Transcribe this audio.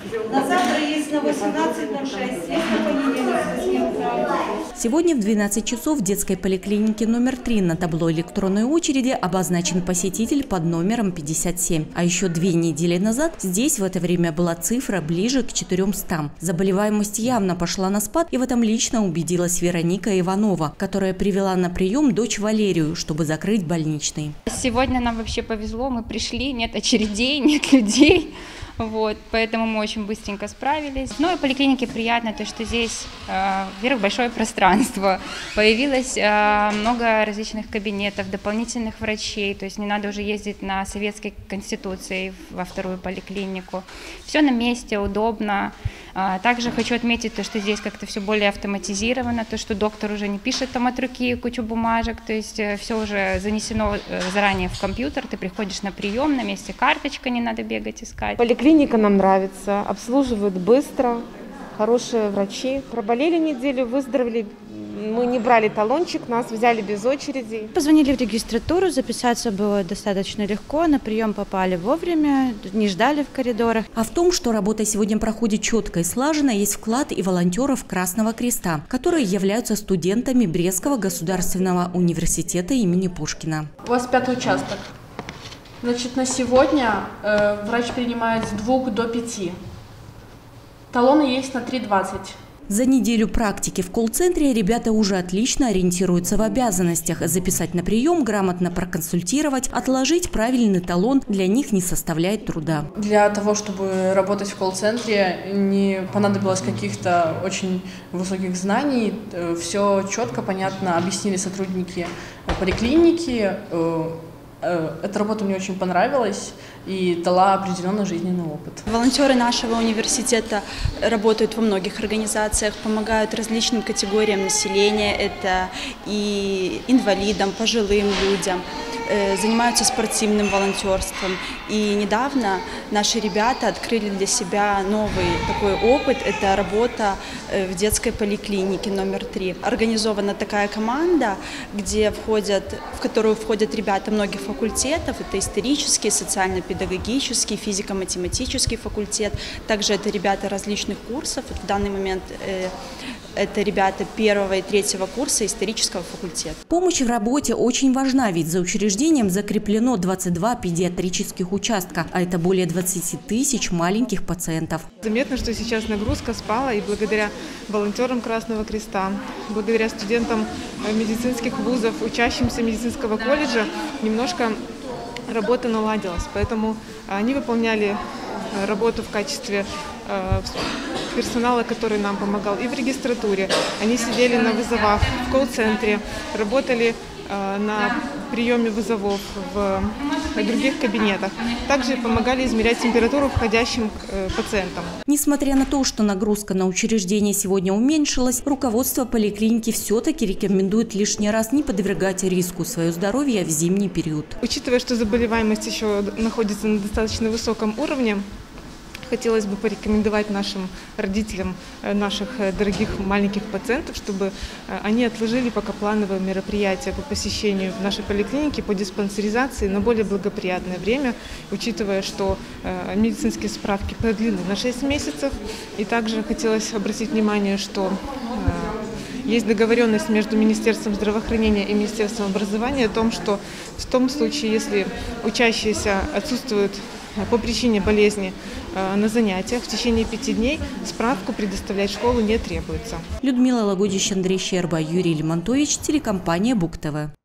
На завтра есть на 18:06, есть на понедельник с 8 утра. Сегодня в 12 часов в детской поликлинике номер 3 на табло электронной очереди обозначен посетитель под номером 57. А еще 2 недели назад здесь в это время была цифра ближе к 400. Заболеваемость явно пошла на спад, и в этом лично убедилась Вероника Иванова, которая привела на прием дочь Валерию, чтобы закрыть больничный. Сегодня нам вообще повезло, мы пришли, нет очередей, нет людей. Вот, поэтому мы очень быстренько справились. Ну и поликлинике приятно то, что здесь, во-первых, большое пространство, появилось много различных кабинетов, дополнительных врачей, то есть не надо уже ездить на Советской Конституции во вторую поликлинику. Все на месте, удобно. Также хочу отметить то, что здесь как-то все более автоматизировано, то, что доктор уже не пишет там от руки кучу бумажек, то есть все уже занесено заранее в компьютер, ты приходишь на прием, на месте карточка, не надо бегать искать. Поликлиника нам нравится, обслуживают быстро, хорошие врачи. Проболели неделю, выздоровели. Мы не брали талончик, нас взяли без очереди. Позвонили в регистратуру, записаться было достаточно легко, на прием попали вовремя, не ждали в коридорах. А в том, что работа сегодня проходит четко и слаженно, есть вклад и волонтеров Красного Креста, которые являются студентами Брестского государственного университета имени Пушкина. У вас 5-й участок. Значит, на сегодня врач принимает с 2 до 5. Талоны есть на 3:20. За неделю практики в колл-центре ребята уже отлично ориентируются в обязанностях. Записать на прием, грамотно проконсультировать, отложить правильный талон для них не составляет труда. Для того, чтобы работать в колл-центре, не понадобилось каких-то очень высоких знаний. Все четко, понятно объяснили сотрудники поликлиники. Эта работа мне очень понравилась и дала определенный жизненный опыт. Волонтеры нашего университета работают во многих организациях, помогают различным категориям населения, это и инвалидам, пожилым людям, занимаются спортивным волонтерством. И недавно наши ребята открыли для себя новый такой опыт, это работа в детской поликлинике номер 3. Организована такая команда, в которую входят ребята многих факультетов, это исторический, социально-педагогический, физико-математический факультет, также это ребята различных курсов, в данный момент это ребята 1 и 3 курса исторического факультета. Помощь в работе очень важна, ведь за учреждением закреплено 22 педиатрических участка, а это более 20 тысяч маленьких пациентов. Заметно, что сейчас нагрузка спала, и благодаря волонтерам Красного Креста, благодаря студентам медицинских вузов, учащимся медицинского колледжа, немножко работа наладилась. Поэтому они выполняли работу в качестве персонала, который нам помогал и в регистратуре. Они сидели на вызовах в колл-центре, работали на приеме вызовов в других кабинетах. Также помогали измерять температуру входящим пациентам. Несмотря на то, что нагрузка на учреждение сегодня уменьшилась, руководство поликлиники все-таки рекомендует лишний раз не подвергать риску свое здоровье в зимний период. Учитывая, что заболеваемость еще находится на достаточно высоком уровне, хотелось бы порекомендовать нашим родителям наших дорогих маленьких пациентов, чтобы они отложили пока плановые мероприятия по посещению нашей поликлиники по диспансеризации на более благоприятное время, учитывая, что медицинские справки продлены на 6 месяцев. И также хотелось обратить внимание, что есть договоренность между Министерством здравоохранения и Министерством образования о том, что в том случае, если учащиеся отсутствуют по причине болезни на занятиях в течение 5 дней, справку предоставлять в школу не требуется. Людмила Лагодищ, Андрей Щерба, Юрий Лемонтович, телекомпания Бук ТВ.